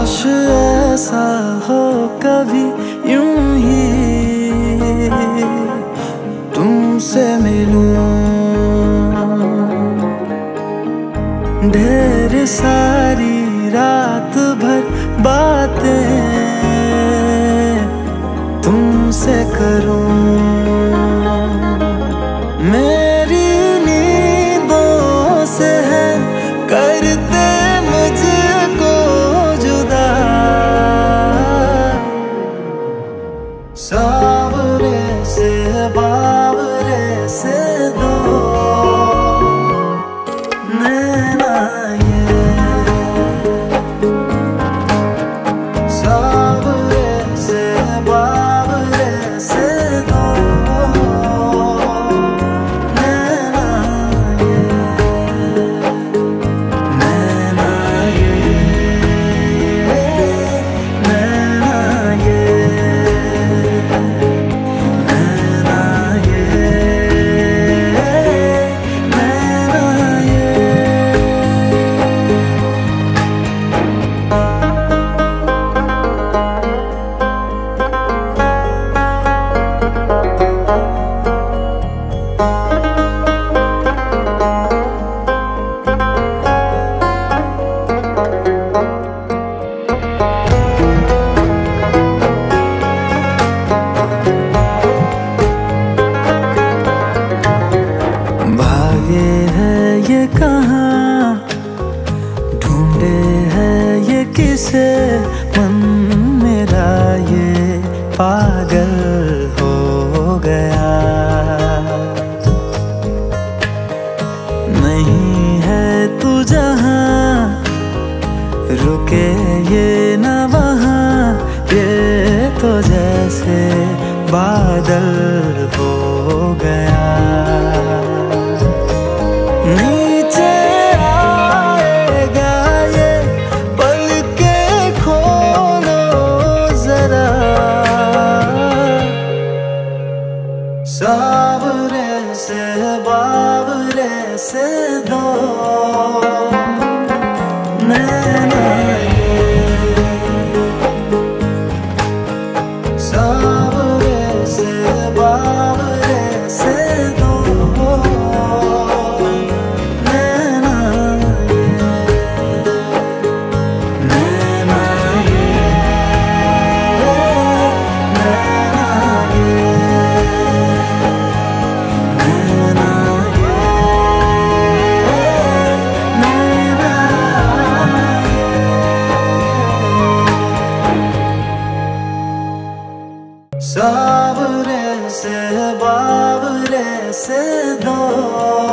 काश ऐसा हो कभी यूं ही तुमसे मिलूं, ढेर सारी रात भर बातें तुमसे करूं। मेरी नींदों से है करते मुझको जुदा, सावरे से बावरे से दो नैना ये, सावरे से बावरे से दो नैना ये, नैना ये, नैना ये, नैना ये, नैना ये। भागे है ये कहाँ, ढूंढे है ये किसे, मन मेरा ये पागल हो गया। नहीं है तू जहाँ, रुके ये न वहाँ, ये तो जैसे बादल हो गया। नीचे आएगा ये पलकें खोलो जरा, सावरे से बावरे से दो नैना ये, सावरे से बावरे से दो नैना ये, नैना ये, नैना ये, नैना ये, नैना ये। सावरे से बावरे से दो